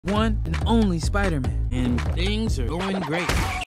one and only Spider-Man, and things are going great.